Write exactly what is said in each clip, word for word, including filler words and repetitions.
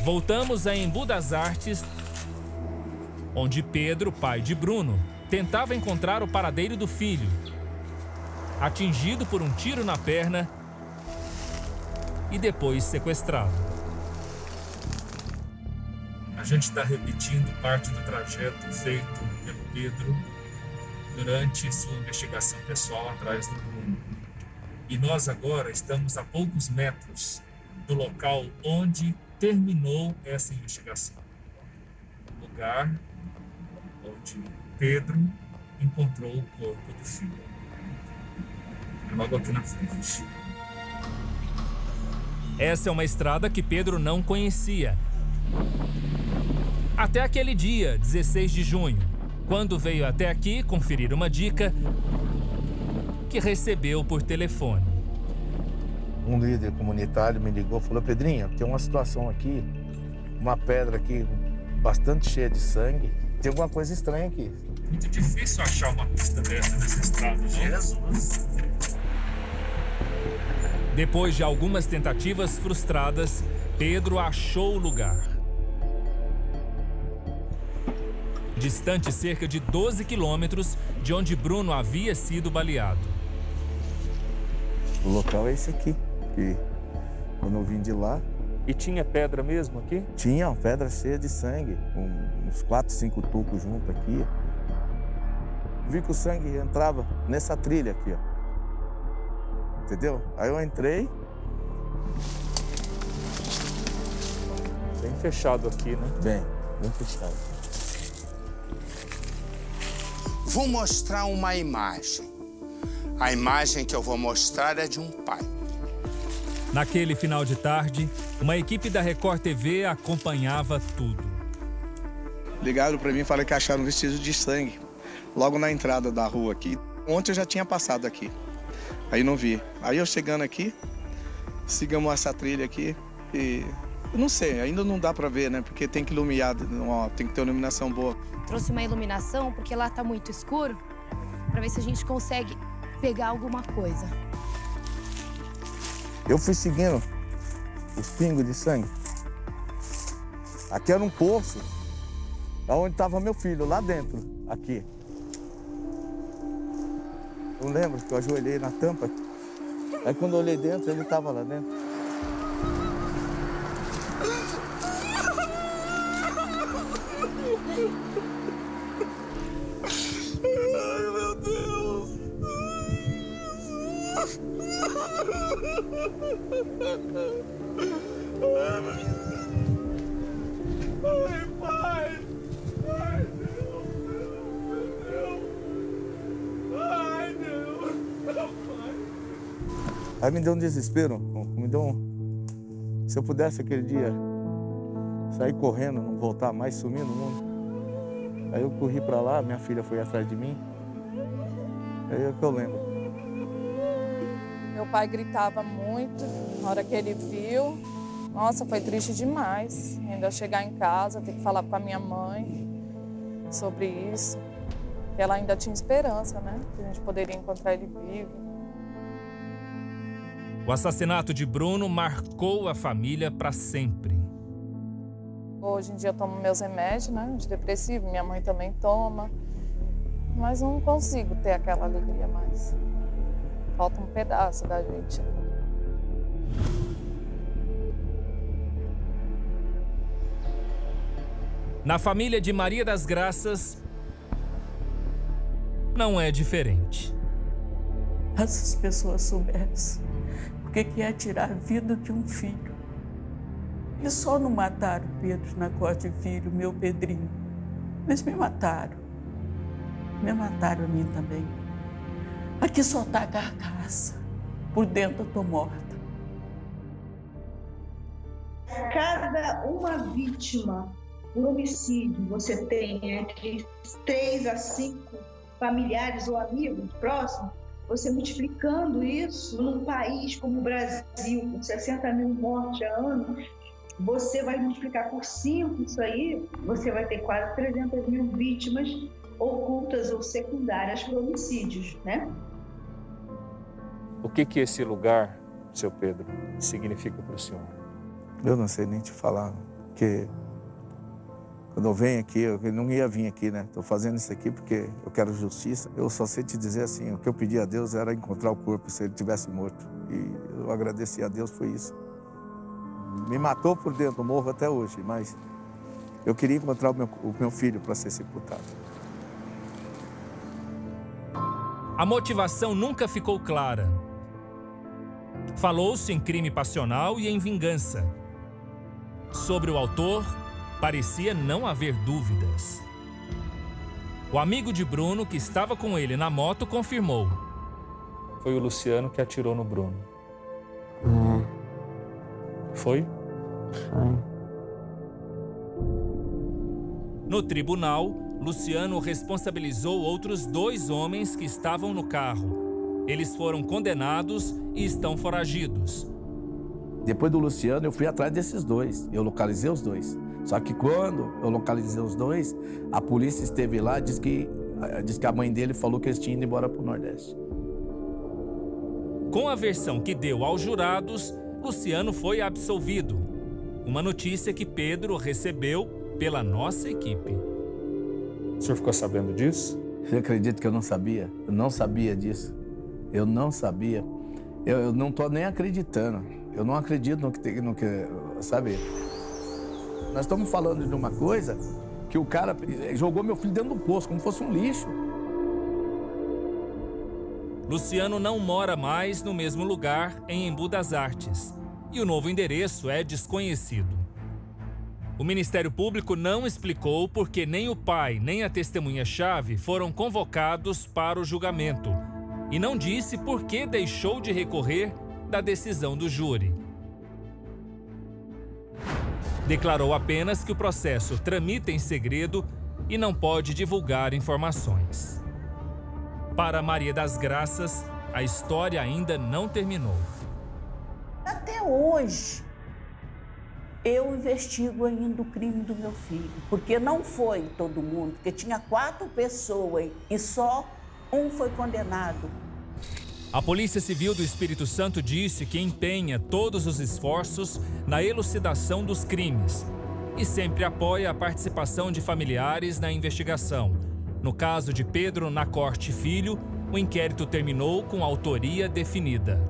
Voltamos a Embu das Artes, onde Pedro, pai de Bruno, tentava encontrar o paradeiro do filho. Atingido por um tiro na perna e depois sequestrado. A gente está repetindo parte do trajeto feito pelo Pedro durante sua investigação pessoal atrás do Bruno. E nós agora estamos a poucos metros do local onde terminou essa investigação. O lugar onde Pedro encontrou o corpo do filho. Logo aqui na frente. Essa é uma estrada que Pedro não conhecia. Até aquele dia, dezesseis de junho, quando veio até aqui conferir uma dica que recebeu por telefone. Um líder comunitário me ligou e falou: Pedrinho, tem uma situação aqui, uma pedra aqui bastante cheia de sangue, tem alguma coisa estranha aqui. Muito difícil achar uma pista dessa nessa estrada. Jesus! Depois de algumas tentativas frustradas, Pedro achou o lugar. Distante cerca de doze quilômetros de onde Bruno havia sido baleado. O local é esse aqui, que quando eu vim de lá... E tinha pedra mesmo aqui? Tinha, uma pedra cheia de sangue, com uns quatro, cinco tucos junto aqui. Vi que o sangue entrava nessa trilha aqui, ó. Entendeu? Aí eu entrei. Bem fechado aqui, né? Bem, bem fechado. Vou mostrar uma imagem. A imagem que eu vou mostrar é de um pai. Naquele final de tarde, uma equipe da Record T V acompanhava tudo. Ligaram para mim e falaram que acharam vestígios de sangue logo na entrada da rua aqui. Ontem eu já tinha passado aqui. Aí não vi. Aí eu chegando aqui, sigamos essa trilha aqui e... Eu não sei, ainda não dá pra ver, né? Porque tem que iluminar, ó, tem que ter uma iluminação boa. Trouxe uma iluminação porque lá tá muito escuro, pra ver se a gente consegue pegar alguma coisa. Eu fui seguindo os pingos de sangue. Aqui era um poço, onde estava meu filho, lá dentro, aqui. Eu lembro que eu ajoelhei na tampa. Aí quando eu olhei dentro, ele estava lá dentro. Ai, meu Deus! Ai, pai! Ai, Deus! Meu Deus! Ai, Deus! Meu pai! Aí me deu um desespero, me deu um... Se eu pudesse aquele dia sair correndo, não voltar mais, sumir no mundo. Aí eu corri pra lá, minha filha foi atrás de mim. Aí é o que eu lembro. Meu pai gritava muito na hora que ele viu. Nossa, foi triste demais. Ainda chegar em casa, ter que falar com a minha mãe sobre isso. Que ela ainda tinha esperança, né? Que a gente poderia encontrar ele vivo. O assassinato de Bruno marcou a família para sempre. Hoje em dia eu tomo meus remédios, né? Antidepressivo, minha mãe também toma. Mas não consigo ter aquela alegria mais. Falta um pedaço da gente. Na família de Maria das Graças, não é diferente. Se as pessoas soubessem o que é tirar a vida de um filho. Eles só não mataram Pedro na Costa Filho, meu Pedrinho. Mas me mataram. Me mataram a mim também. Aqui só tá a carcaça. Por dentro eu tô morta. Cada uma vítima por homicídio, você tem entre três a cinco familiares ou amigos próximos, você multiplicando isso num país como o Brasil, com sessenta mil mortes a ano, você vai multiplicar por cinco isso aí, você vai ter quase trezentas mil vítimas ocultas ou secundárias por homicídios, né? O que que esse lugar, seu Pedro, significa para o senhor? Eu não sei nem te falar o porque quando eu venho aqui, eu não ia vir aqui, né? Estou fazendo isso aqui porque eu quero justiça. Eu só sei te dizer assim, o que eu pedi a Deus era encontrar o corpo se ele tivesse morto. E eu agradeci a Deus, foi isso. Me matou por dentro, morro até hoje, mas eu queria encontrar o meu, o meu filho para ser sepultado. A motivação nunca ficou clara. Falou-se em crime passional e em vingança. Sobre o autor, parecia não haver dúvidas. O amigo de Bruno, que estava com ele na moto, confirmou. Foi o Luciano que atirou no Bruno. É. Foi? Foi. No tribunal, Luciano responsabilizou outros dois homens que estavam no carro. Eles foram condenados e estão foragidos. Depois do Luciano, eu fui atrás desses dois. Eu localizei os dois. Só que quando eu localizei os dois, a polícia esteve lá e disse que, disse que a mãe dele falou que eles tinham ido embora para o Nordeste. Com a versão que deu aos jurados, Luciano foi absolvido. Uma notícia que Pedro recebeu pela nossa equipe. O senhor ficou sabendo disso? Você acredita que eu não sabia? Eu não sabia disso. Eu não sabia. Eu, eu não estou nem acreditando. Eu não acredito no que tem, no que, sabe? Nós estamos falando de uma coisa que o cara jogou meu filho dentro do poço, como fosse um lixo. Luciano não mora mais no mesmo lugar em Embu das Artes. E o novo endereço é desconhecido. O Ministério Público não explicou porque nem o pai nem a testemunha-chave foram convocados para o julgamento. E não disse por que deixou de recorrer da decisão do júri. Declarou apenas que o processo tramita em segredo e não pode divulgar informações. Para Maria das Graças, a história ainda não terminou. Até hoje, eu investigo ainda o crime do meu filho, porque não foi todo mundo, porque tinha quatro pessoas e só um foi condenado. A Polícia Civil do Espírito Santo disse que empenha todos os esforços na elucidação dos crimes e sempre apoia a participação de familiares na investigação. No caso de Pedro Nacorte Filho, o inquérito terminou com autoria definida.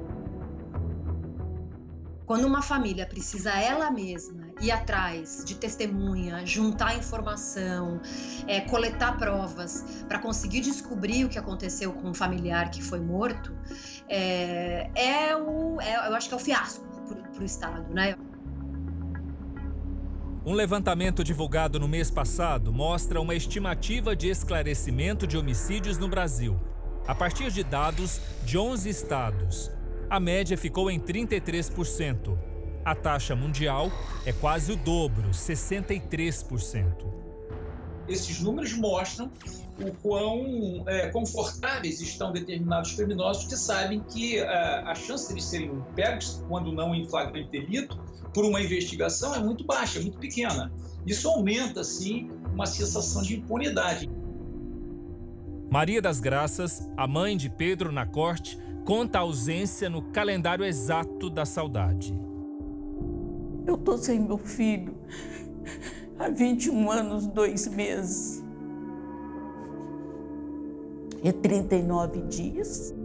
Quando uma família precisa ela mesma ir atrás de testemunha, juntar informação, é, coletar provas para conseguir descobrir o que aconteceu com um familiar que foi morto, é, é o, é, eu acho que é o fiasco para o Estado, né? Um levantamento divulgado no mês passado mostra uma estimativa de esclarecimento de homicídios no Brasil, a partir de dados de onze estados. A média ficou em trinta e três por cento. A taxa mundial é quase o dobro, sessenta e três por cento. Esses números mostram o quão é, confortáveis estão determinados criminosos que sabem que a, a chance de eles serem pegos, quando não em flagrante delito, por uma investigação é muito baixa, é muito pequena. Isso aumenta, sim, uma sensação de impunidade. Maria das Graças, a mãe de Pedro Nacorte, conta a ausência no calendário exato da saudade. Eu tô sem meu filho há vinte e um anos, dois meses e trinta e nove dias.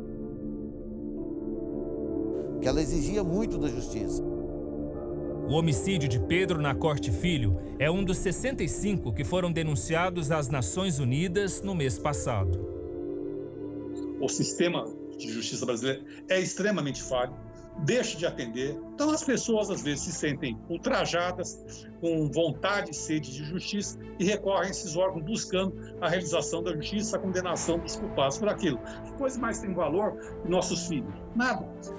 Que ela exigia muito da justiça. O homicídio de Pedro Nacorte Filho é um dos sessenta e cinco que foram denunciados às Nações Unidas no mês passado. O sistema de justiça brasileira é extremamente falho, deixa de atender. Então as pessoas às vezes se sentem ultrajadas, com vontade e sede de justiça e recorrem a esses órgãos buscando a realização da justiça, a condenação dos culpados por aquilo. Que coisa mais tem valor que nossos filhos? Nada.